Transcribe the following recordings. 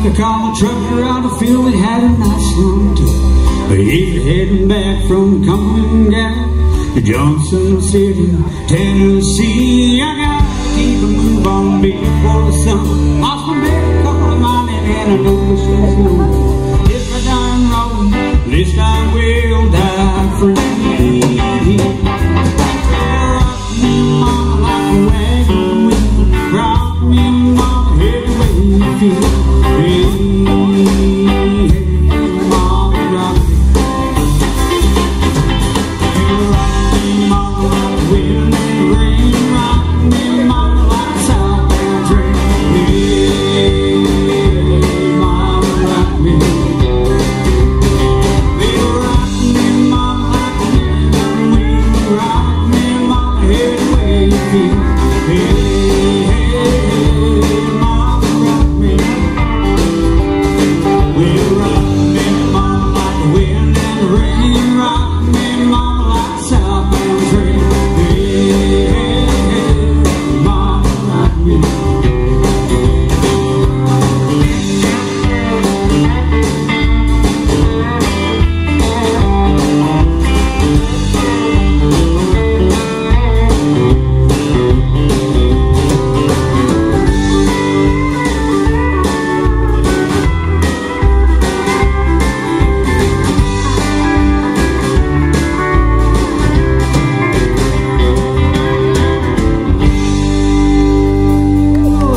I called the trucker out of field that had a nice long too. But he's heading back from Cumberland Gap to Johnson City, Tennessee. I gotta keep a move on before the sun. Lost my bed, couple of money, and I know this is low. If I die in rolling, at least I will die free. Rock me, mama, like a wagon wheel. Rock me, mama, every way you feel.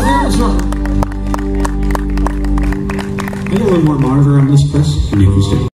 A little more monitor on this, Chris, and you can stay.